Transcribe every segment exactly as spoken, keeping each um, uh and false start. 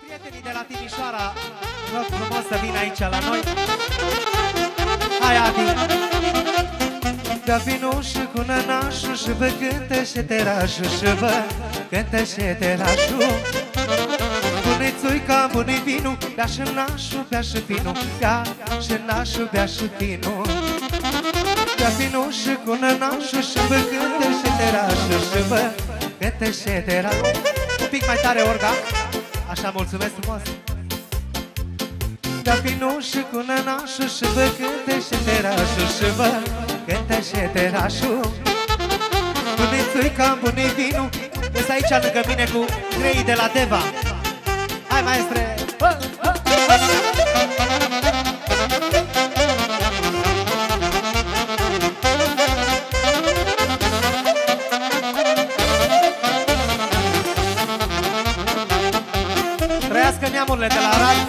Prietenii de la Timișoara, rog frumos să vină aici la noi. Hai, Adi! Da vino și cu nănașul și vă cântă șeterașul și vă cântă șeterașul. Bune-țui ca bune vinu, bea și nașul, bea și vinu, bea și nașul, bea și vinu. Da vino și cu nănașul și vă cântă șeterașul și vă cântă șeterașul. Un pic mai tare, Orga. Așa, mulțumesc frumos. Da vino și cu nănașul și vă cântă șeterașul și vă cântă șeterașul. Bune-țui ca bune vinu. Ești aici lângă mine cu creii de la Deva. Hai, maestre! Bă, bă, bă. Trăiască neamurile de la Arad.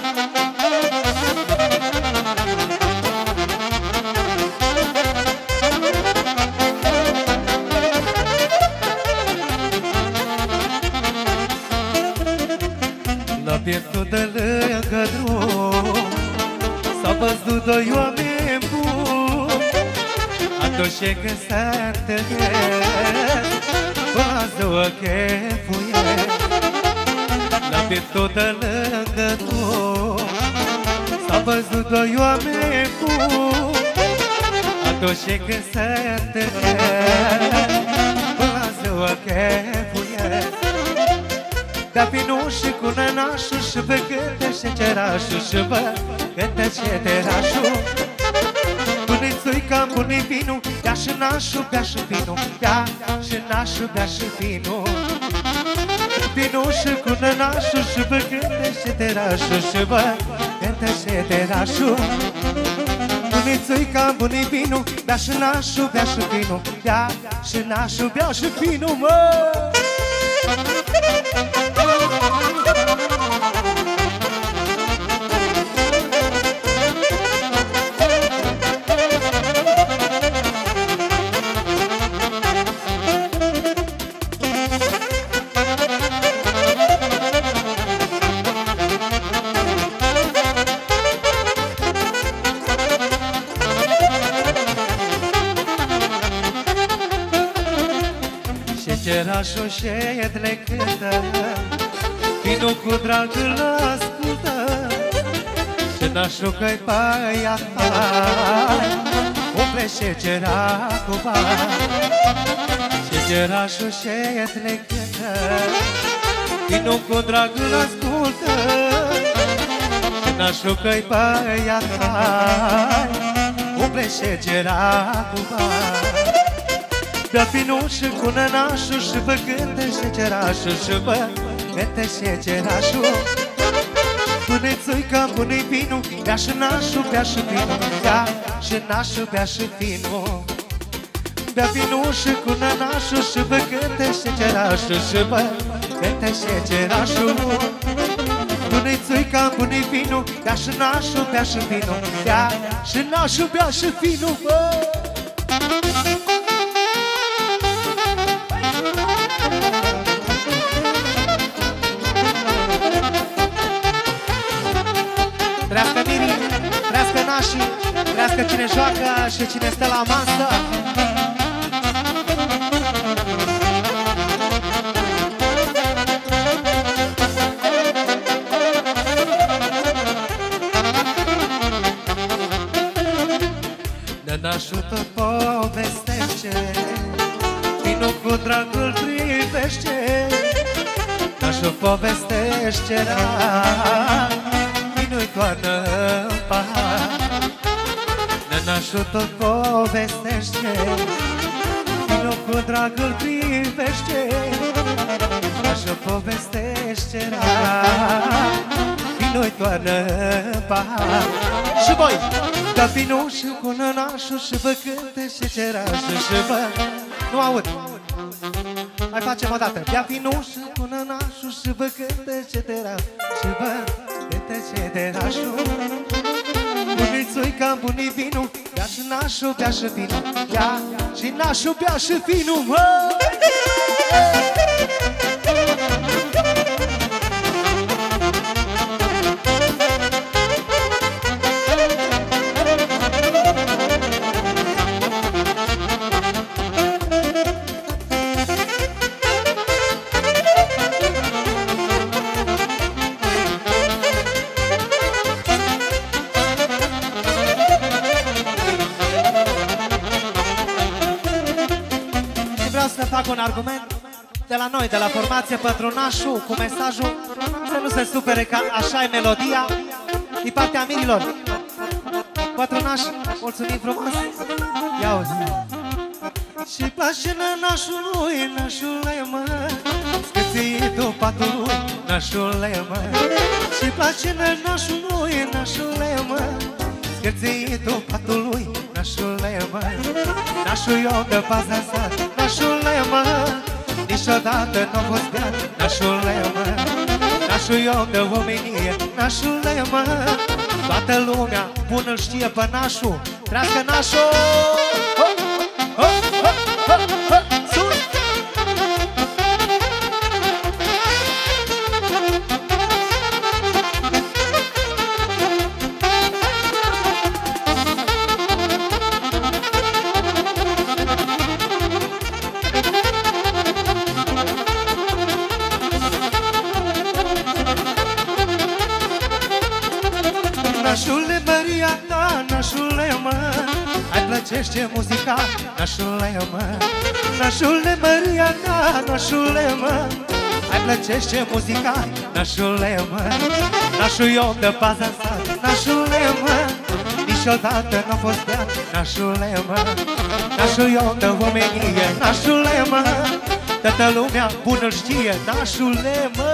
La pieptul de lângă drum s-au văzut doi oameni buni. Atunci când se întâlnesc, văză o chefuie. La pieptul de lângă drum s-au văzut doi oameni buni. Atunci când se întâlnesc, văză o chefuie. Da vinu și cu nănașul și vă cântă șecerașul și vă cântă șeterașul. Bune-țui ca bune vinu, bea și nașul, bea și vinu, bea și nașul, bea și vinu. Vinu și cu nănașul și vă cântă șeterașul și vă cântă șeterașul. Bune-țui ca bune vinu, bea și nașul, bea și vinu, bea și nașul, bea și vinu, mă! Șecerașul ședle cântă, vinul cu drag îl ascultă. Și nașul că-i băiat mare, umple șecera cu bani. Șecerașul ședle cântă, vinul cu drag îl ascultă. Și nașul că-i băiat mare, umple șecera cu bani. Da vinu și cu nănașul și vă cântă șecerașul și vă cântă șecerașul. Bune-țui ca bune vinu, bea și nașul, bea și vinu, bea și nașul, bea și vinu. Da vinu și cu nănașul și vă cântă șecerașul și vă cântă șecerașul. Bune-țui ca bune vinu, bea și nașul, bea și vinu, bea și nașul, bea și vinu, bă! Trească mirii, trească nașii, trească cine joacă și cine stă la masă. Nănașul tot povestește, vinul cu drag îl privește. Nașul povestește rar, nu-i toarnă în pahar. Nănașul tot povestește, vinul cu drag îl privește. Nașul povestește rar, nu-i toarnă în pahar. Și voi, da vinul și cu nănașul și vă cântă șecerașul și vă... Nu aud. Mai facem o dată. Bea vinul și cu nănașul și vă cântă șecerașul și vă cântă șecerașul. Bune-țui ca bune vinu, bea și nașul, bea și vinu, bea și nașul, bea și vinu, mă! fac un argument de la noi, de la formație Pătrunașul, cu mesajul să nu se supere că așa e melodia din partea amirilor. Pătrunaș, mulțumim frumos. Ia auzi. Și place nănașului, nașule, mă, scârțitul patului, nașule, mă. Și place nănașului, nașule, mă, scârțitul patului, nașule, mă. Nașul eu de baza sa, nașule, mă, niciodată n-a fost beat, nașule, mă. Nașul eu de omenie, nașule, mă. Toată lumea bună îl știe pe nașul. Trească nașul! Ho, ho, ho, ho, ho, sus! Nașule, Maria ta, nașule, mă, ai plăcește muzica, nașule, mă. Nașule, Maria ta, nașule, mă, ai plăcește muzica, nașule, mă. Nașul eu de baza sa, nașule, mă, niciodată n-a fost beat, nașule, mă. Nașul eu de omenie, nașule, mă, toată lumea bună știe, nașule, mă.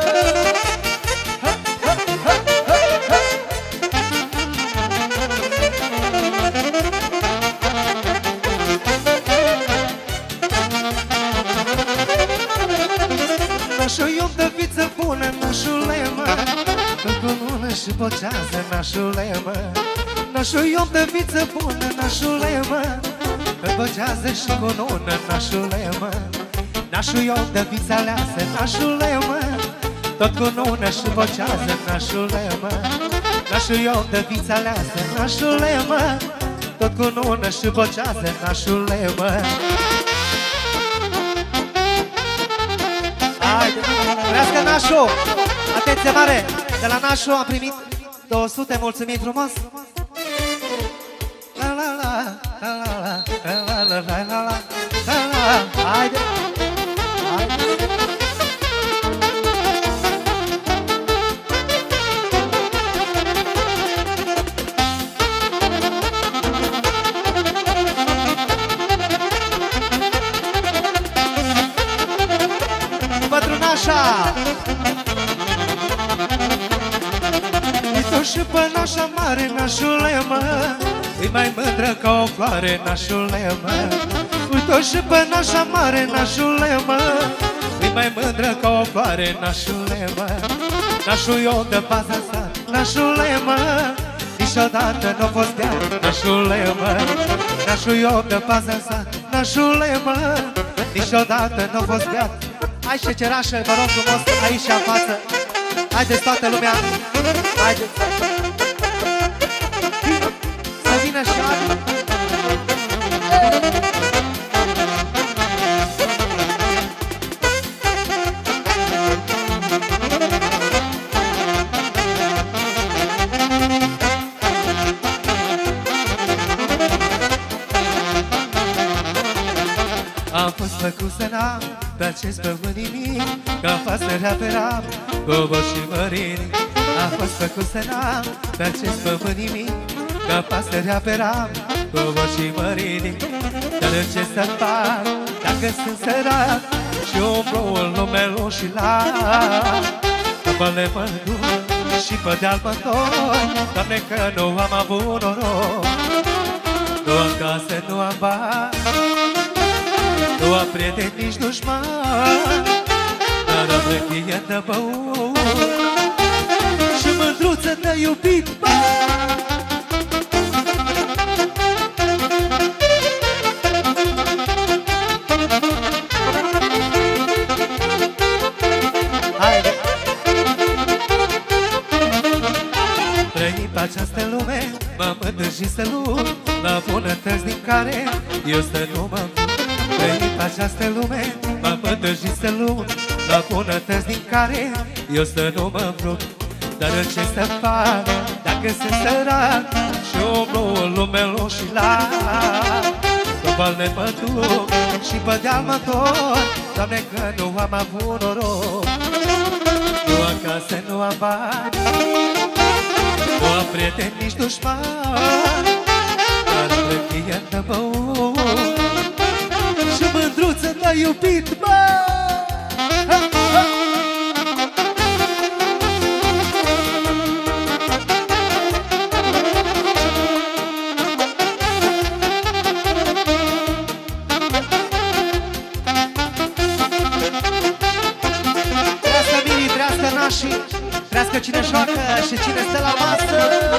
Nașul eu de viță bună, nașule, mă, tot cu lună și bocează, nașule, mă. Nașul eu de viță bună, nașule, mă, tot bocează și cu lună, nașule, mă. Nașul eu de viță aleasă, nașule, mă, tot cu lună și bocează, nașule, mă. Nașul eu de viță aleasă, nașule, mă, tot cu lună și bocează, nașule, mă. Vrească nașul! Atenție mare! De la nașul am primit două sute, mulțumim frumos! La la la, la la la, la la la, la la la, haide! Pătrunașa! Uite-o și pe nașa mare, nașule, mă, e mai mândră ca o floare, nașule, mă. Uite-o și pe nașa mare, nașule, mă, e mai mândră ca o floare, nașule, mă. Nașul eu de baza sa, nașule, mă, niciodată n-a fost beat, nașule, mă. Nașul eu de baza sa, nașule, mă, niciodată n-a fost beat. Hai șecerașă, vă rog frumos, aici în față. Haideți toată lumea. Haideți să vină și alții. Am fost făcut să n-am pe acest pământ nimic, ca față reaperam cobor și mărini. Am fost făcut să n-am pe acest pământ nimic, ca față reaperam cobor și mărini. Dar ce să fac dacă sunt sărat și umblu în lume lung și lat? Apele mă duc și pe deal mă întorc, Doamne, că nu am avut noroc. Nu am casă, nu am bani, nu am prieteni, nici dușmani, dar am răchie de băut și mândruță de iubit. Haide! Trăim pe această lume, m-am îndrăgit să lupt la bunătăți din care eu să nu mă înfrunt. Trăim pe această lume, m-am îndrăgit să lupt la bunătăți din care eu să nu mă înfrunt. Dar ce să fac dacă sunt sărac și umblu în lume lung și lat? Pe balne mă duc și pe deal mă întorc, Doamne, că nu am avut noroc. Nu am casă, nu am bani, nu am prieteni, nici dușmani, dar plăchie de băut și mândruță te-a iubit, bă! Trească cine joacă și cine stă la masă.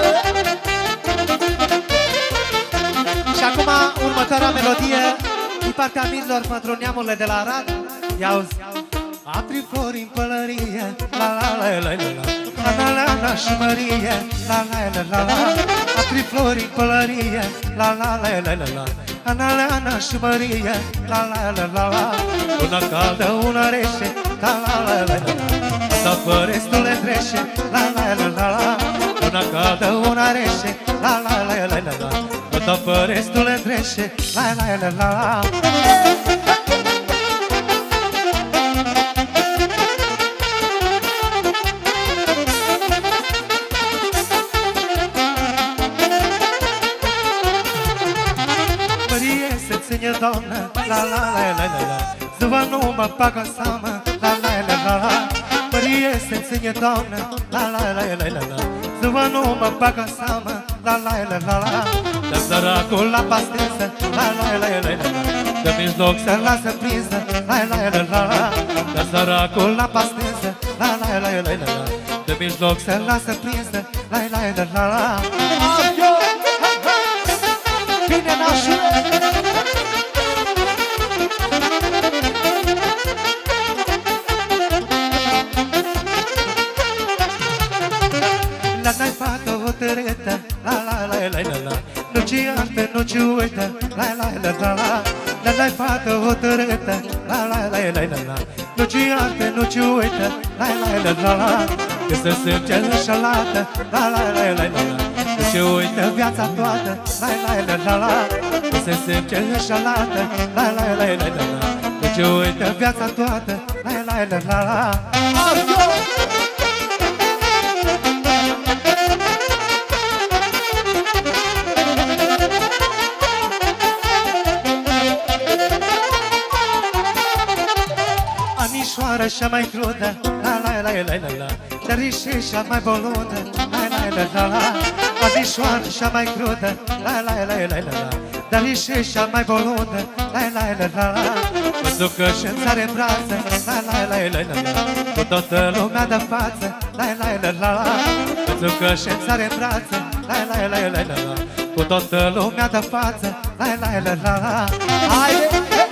Și acum următoarea melodie din partea mirilor pentru neamurile de la Arad. Ia-uzi. Apri flori în pălărie, la la la la la la la la la și Mărie, la la la la la. Apri flori în pălărie, la la la la la la la la la și Mărie, la la la la la. Una caldă, una reșe, la la la la la. Să fă restul le trece, la la la la la. Una caldă, una reșe, la la la la la la. Să fă restul le trece, la la la la la. Mărie se ține, doamnă, la la la la la la. Ziua nu mă bagă seamă, la la la la la. Mărie se ține, doamnă, la la la la la la. Ziua nu mă bagă seamă, la la la la la. Dă săracul la pasteză, la la la la la la. Dă mijloc să lasă priză, la la la la la. Dă săracul la pasteză, la la la la la la. Dă mijloc să lasă priză, la la la la la. Bine, nașule! La n-ai fată hotărâtă, la la la la la la. Nu ci iartă, nu ci uită, la la la la la. La n-ai fată hotărâtă, la la la la la la. Nu ci iartă, nu ci uită, la la la la la. Că să sânge înșelată, la la la la la la. Nu ci uită viața toată, la la la la la. Că să sânge înșelată, la la la la la la. Nu ci uită viața toată, la la la la la. Anișoară și-a mai crudă, la la la la la la. Tărișe și-a mai boludă, la la la la la. Anișoară și-a mai crudă, la la la la la la. Tărișe și-a mai boludă, la la la la la. Măsucă și-n țare brață, la la la la la la. Cu toată lumea de față, la la la la la. Măsucă și-n țare brață, la la la la la la. Cu toată lumea de față, la la la la la. Haide!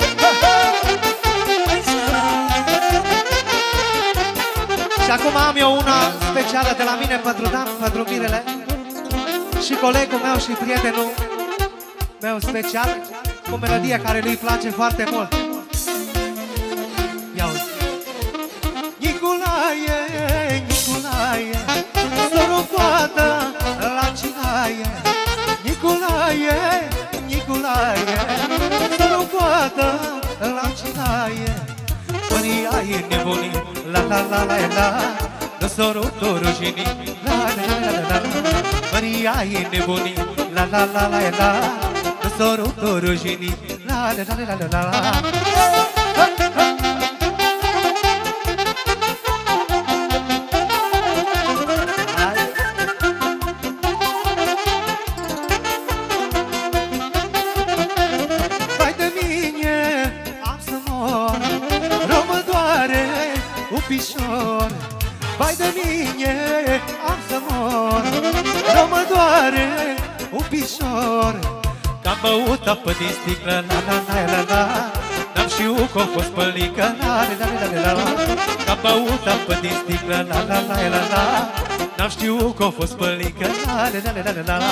Și acum am eu una specială de la mine pentru Dan, pentru Mirele și colegul meu și prietenul meu special, cu melodie care lui place foarte mult. Ia-uzi! Niculaie, Niculaie, s-o coadă la cinaie. Niculaie, Niculaie, s-o coadă la cinaie. Maria e nebunit, la la la la la. Dă sărutul ruginit, la la la la la. Maria e nebunit, la la la la la. Dă sărutul ruginit, la la la la la la. Vai de mine, am să mor, rău mă doare un pișor. Vai de mine, am să mor, rău mă doare un pișor. Că-am băut apă din sticlă, la la la la la. N-am știut că-o fost pălică, la la la la la. Că-am băut apă din sticlă, la la la la la. N-am știut că-o fost pălică, la la la la la.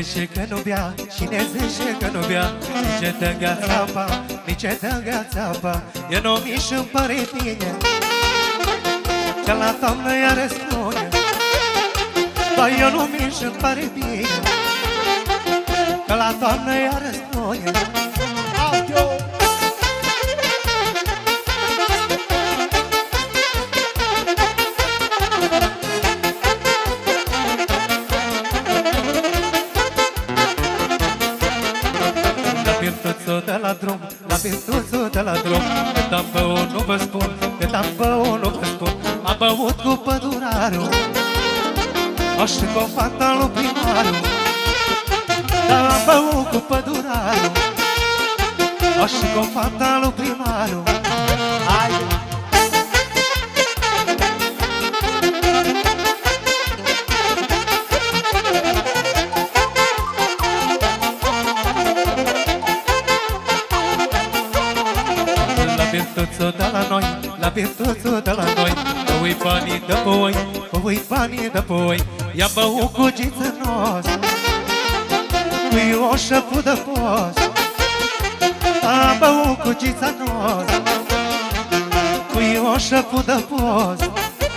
zice că nu bea, cine zice că nu bea, nici te îngheață apa, nici te îngheață apa. Eu nu mi-și îmi pare bine, că la toamnă iară spune. Ba, eu nu mi-și îmi pare bine, că la toamnă iară spune. Audio! De la drum, la virtuțul de la drum. Cât am băut, nu vă spun, cât am băut, nu vă spun. Am băut cu pădurarul, așa cu fata lui primarul. Dar am băut cu pădurarul, așa cu fata lui primarul. Hai! Virtuțul de la noi, la virtuțul de la noi. Păui banii de poi, păui banii de poi. Ia bău cu giță nos, cui o șăpu de post. A bău cu gița nos, cui o șăpu de post.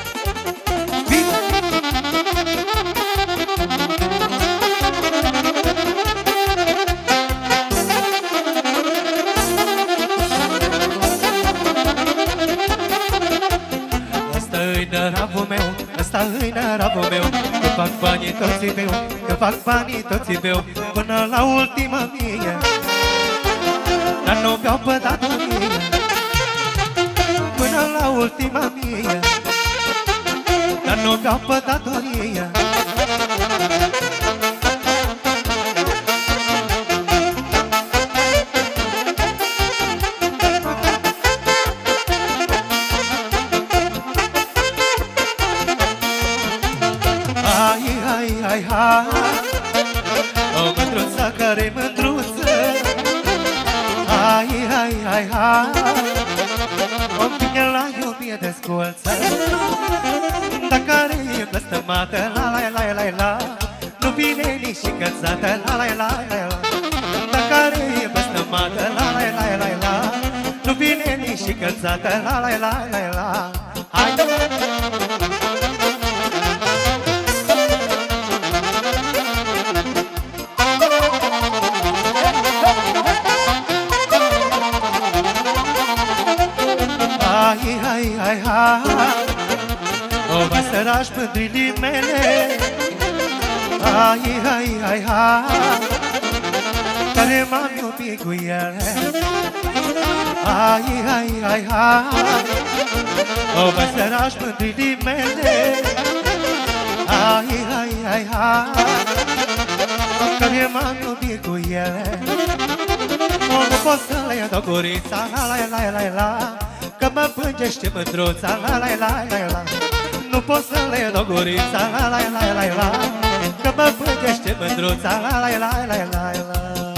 Năravul meu, ăsta-i năravul meu, că fac banii toți meu, că fac banii toți meu, până la ultima mie. Dar nu beau pe datorie, până la ultima mie. Dar nu beau pe datorie. Hai, hai, o mândruță care-i mândruță. Hai, hai, hai, hai, o vine la iubire de sculță. Dar care e blăstămată, la, la, la, la, la, nu vine nici încălțată, la, la, la, la, la. Dar care e blăstămată, la, la, la, la, la, nu vine nici încălțată, la, la, la, la, la. Hai! Hai, hai, hai, hai, o mai sărași mândrilii mele. Hai, hai, hai, hai, care m-am iubit cu ele. Hai, hai, hai, hai, o mai sărași mândrilii mele. Hai, hai, hai, hai, care m-am iubit cu ele. O, nu pot să le iau gurița, la, la, la, la, la, că mă plângește mândruța, la, la, la, la, la. Nu pot să le dau gurița, la, la, la, la, la, că mă plângește mândruța, la, la, la, la, la, la.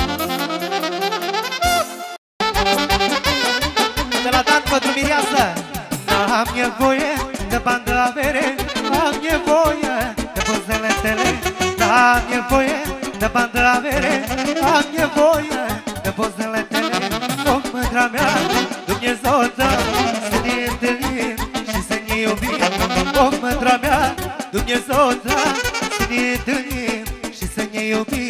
De la Dan pentru mireasă. Am nevoie de bani de avere, am nevoie de buzele tele. Am nevoie de bani de avere, am nevoie de buzele tele. O, mândra mea, Dumnezeu dă să ne întâlnim și să ne iubim. O, mândra mea, Dumnezeu dă să ne întâlnim și să ne iubim.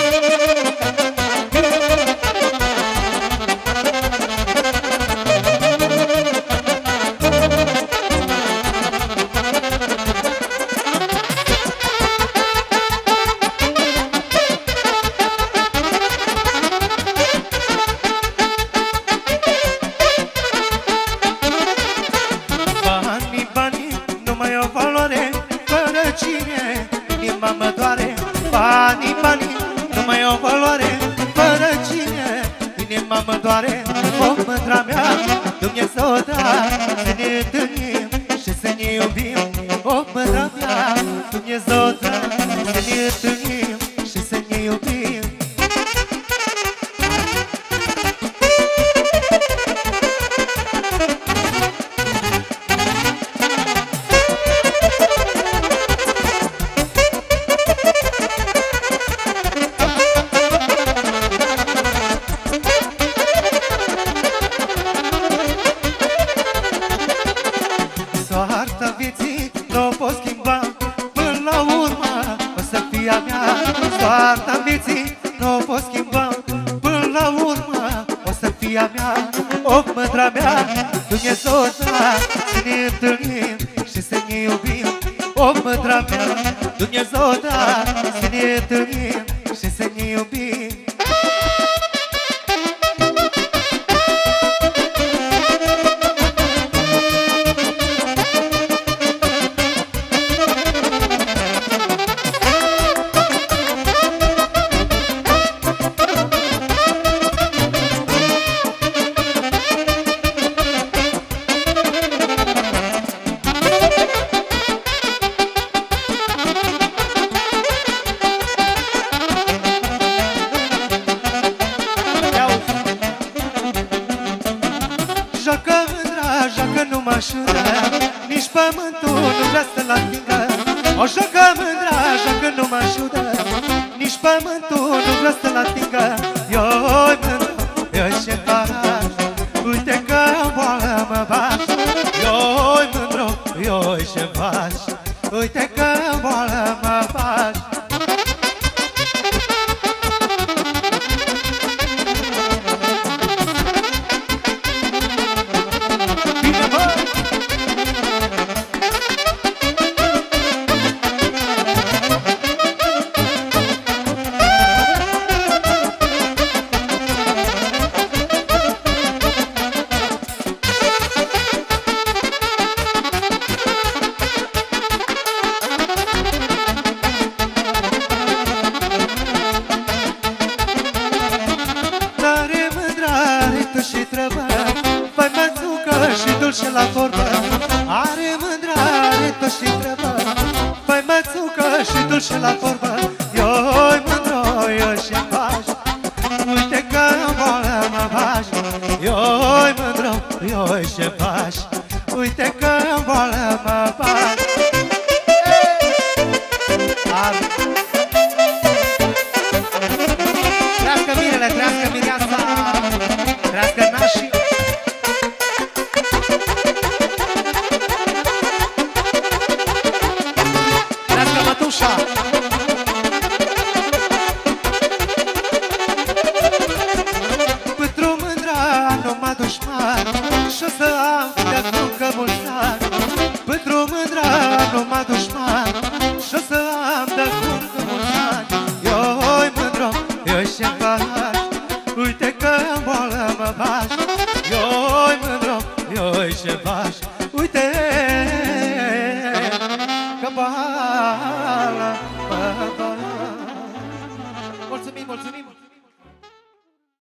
Banii, banii, nu mai au valoare, fără cine inima mă doare. O, mândra mea, Dumnezeu da să ne întâlnim și să ne iubim. O, mândra mea, Dumnezeu da să ne întâlnim și să ne iubim. Soarta vieții nu o pot schimba, până la urmă o să fie a mea. O, mândra mea, Dumnezeu da, să ne întâlnim și să ne iubim. O, mândra mea, Dumnezeu da, să ne întâlnim și să ne iubim. Nici pământul nu vrea să-l atingă. O joacă mândra, joacă nu mă ajută. Nici pământul nu vrea să-l atingă. Eu-i mândru, eu-i ce faci? Uite că în boală mă bași. Eu-i mândru, eu-i ce faci? Uite că în boală mă bași. Și la vorbă are mândra, are tot și trebă. Păi mățucă și dulce și la vorbă. Eu-i mândru, eu ce faci? Uite că în boală mă bași. Eu-i mândru, eu ce faci? Uite că în boală mă bași. Trească mirele, trească mireasa, trească nașii. Pentru mândra nu mă dușman și-o să am de muncă mulți ani. Pentru mândra nu mă dușman și-o să am de muncă mulți ani. Eu-i mândru, eu ce faci? Uite că în boală mă bași.